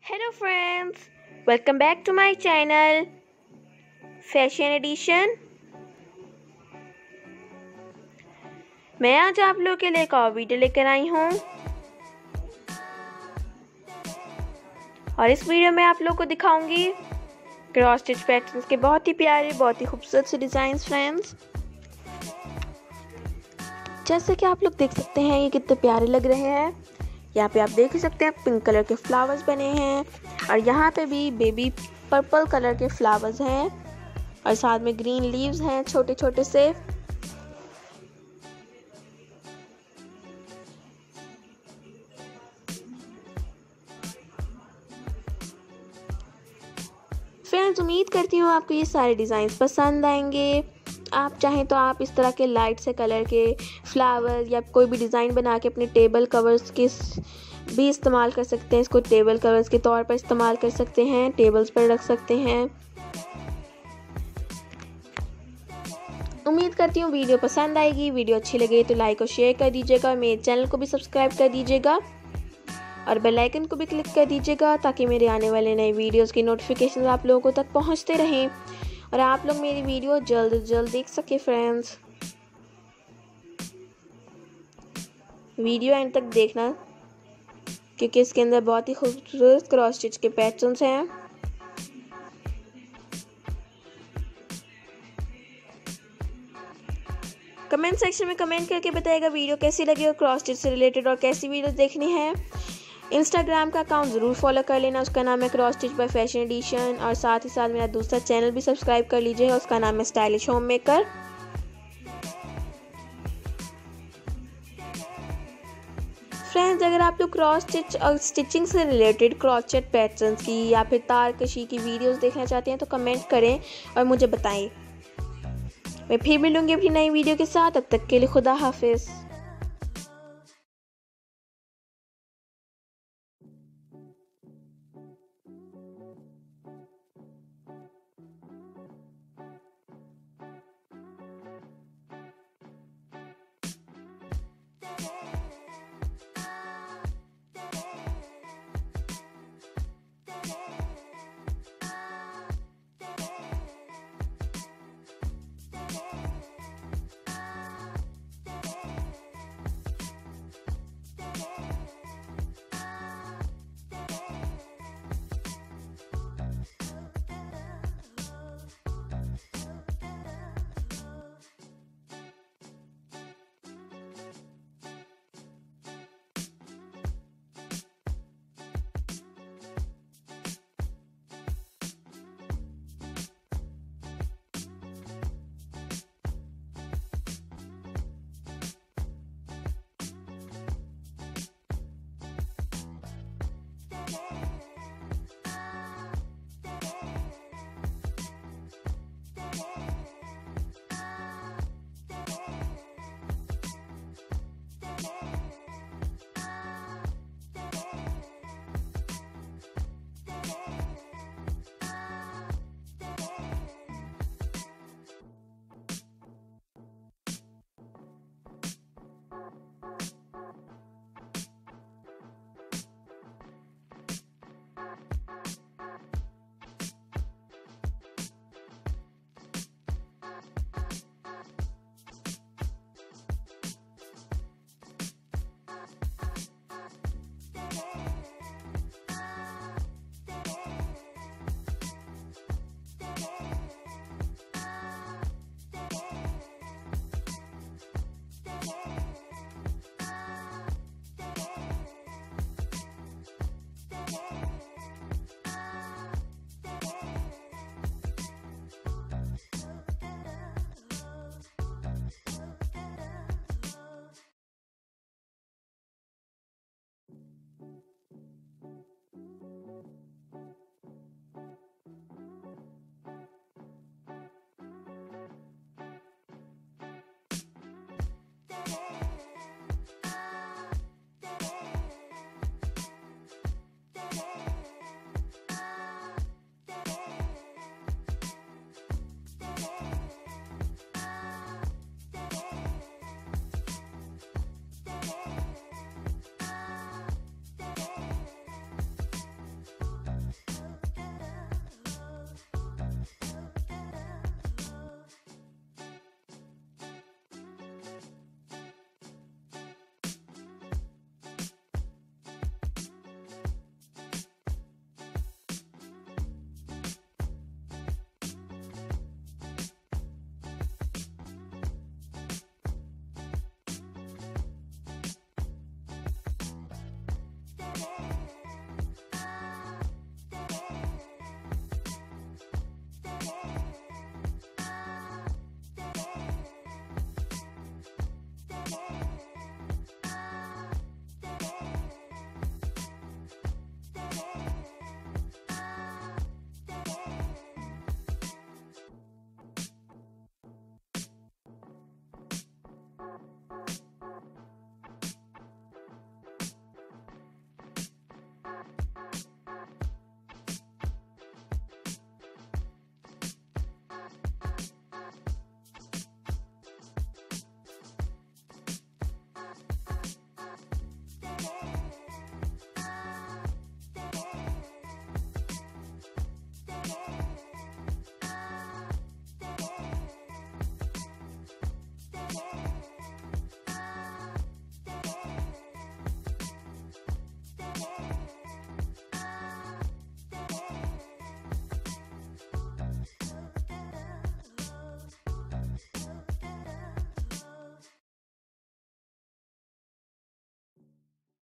Hello friends, welcome back to my channel Fashion Edition। मैं आज आप लोगों के लिए एक और वीडियो लेकर आई हूँ और इस वीडियो में आप लोगों को दिखाऊंगी क्रॉस स्टिच पैटर्न्स के बहुत ही प्यारे, बहुत ही खूबसूरत से डिजाइन्स। फ्रेंड्स, जैसे कि आप लोग देख सकते हैं ये कितने प्यारे लग रहे हैं। यहाँ पे आप देख सकते हैं पिंक कलर के फ्लावर्स बने हैं और यहाँ पे भी बेबी पर्पल कलर के फ्लावर्स हैं और साथ में ग्रीन लीव्स हैं छोटे छोटे से। फ्रेंड्स, उम्मीद करती हूँ आपको ये सारे डिज़ाइंस पसंद आएंगे। आप चाहें तो आप इस तरह के लाइट से कलर के फ्लावर या कोई भी डिज़ाइन बना के अपने टेबल कवर्स के भी इस्तेमाल कर सकते हैं। इसको टेबल कवर्स के तौर पर इस्तेमाल कर सकते हैं, टेबल्स पर रख सकते हैं। उम्मीद करती हूँ वीडियो पसंद आएगी। वीडियो अच्छी लगे तो लाइक और शेयर कर दीजिएगा और मेरे चैनल को भी सब्सक्राइब कर दीजिएगा और बेल आइकन को भी क्लिक कर दीजिएगा ताकि मेरे आने वाले नए वीडियोस की नोटिफिकेशन आप लोगों तक पहुंचते रहें और आप लोग मेरी वीडियो जल्द से जल्द देख सके। फ्रेंड्स, वीडियो एंड तक देखना क्योंकि इसके अंदर बहुत ही खूबसूरत क्रॉस स्टिच के पैटर्न्स हैं। कमेंट सेक्शन में कमेंट करके बताइएगा वीडियो कैसी लगी और क्रॉस स्टिच से रिलेटेड और कैसी वीडियोस देखनी है। इंस्टाग्राम का अकाउंट ज़रूर फॉलो कर लेना, उसका नाम है cross stitch by fashion edition और साथ ही साथ मेरा दूसरा चैनल भी सब्सक्राइब कर लीजिए, उसका नाम है स्टाइलिश होम मेकर। फ्रेंड्स, अगर आप लोग क्रॉस स्टिच और स्टिचिंग से रिलेटेड क्रॉचेट पैटर्न्स की या फिर तार कशी की वीडियोस देखना चाहते हैं तो कमेंट करें और मुझे बताएं। मैं फिर मिलूंगी अपनी नई वीडियो के साथ। तब तक के लिए खुदा हाफिज़।